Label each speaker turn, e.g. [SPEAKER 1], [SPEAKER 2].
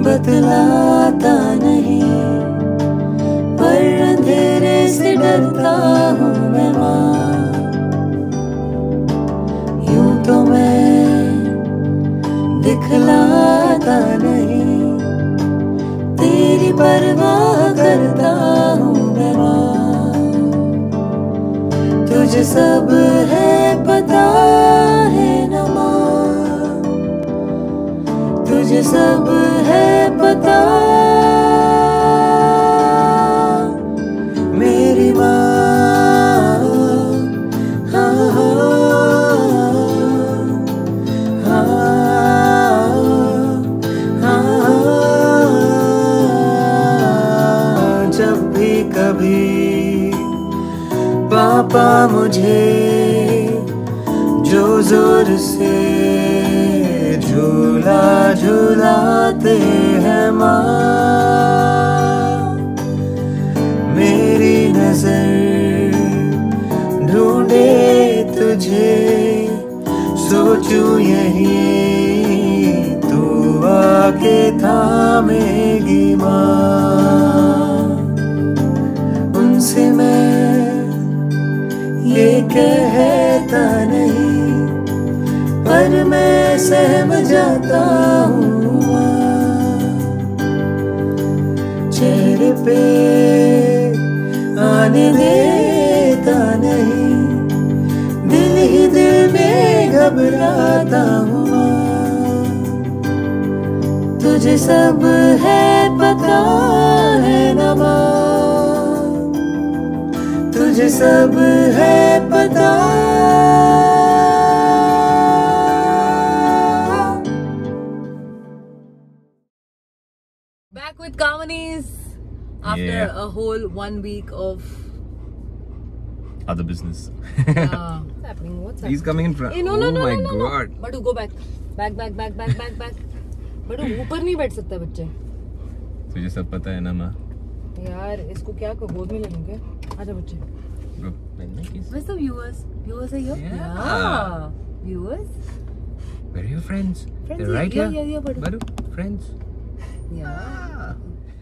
[SPEAKER 1] बतलाता नहीं, पर अंधेरे से डरता हूँ मैं माँ। यूं तो मैं दिखलाता नहीं, तेरी परवाह करता हूँ मैं माँ। तुझे सब है पता है न माँ, तुझे सब है पता मेरी माँ। हाँ हाँ हाँ, जब भी कभी पापा मुझे जो जोर से झूला झूलाते हैं माँ, मेरी नजर ढूंढे तुझे, सोचूं यही तू आके थामेगी माँ। उनसे मैं ये कहता नहीं, पर मैं सहम जाता हूँ माँ। चेहरे पे आने देता नहीं, दिल ही दिल में घबराता हूँ माँ। तुझे सब है पता है न माँ, तुझे सब है पता।
[SPEAKER 2] Back with Carmonies after a whole 1 week of
[SPEAKER 3] other business.
[SPEAKER 2] what's happening? What's happening?
[SPEAKER 3] He's coming in front.
[SPEAKER 2] Hey, no,
[SPEAKER 3] oh
[SPEAKER 2] no, no,
[SPEAKER 3] my
[SPEAKER 2] no, no,
[SPEAKER 3] god.
[SPEAKER 2] No. But go back. Back. But ऊपर नहीं बैठ सकता बच्चे।
[SPEAKER 3] तुझे सब पता है ना माँ?
[SPEAKER 2] यार इसको क्या गोद में ले लूँगे? आजा बच्चे। Where's the viewers? Viewers are here?
[SPEAKER 3] Yeah.
[SPEAKER 2] Viewers?
[SPEAKER 3] Where are your friends?
[SPEAKER 2] Friends
[SPEAKER 3] They're right here.
[SPEAKER 2] Yeah,
[SPEAKER 3] Baru, friends.
[SPEAKER 2] Yeah.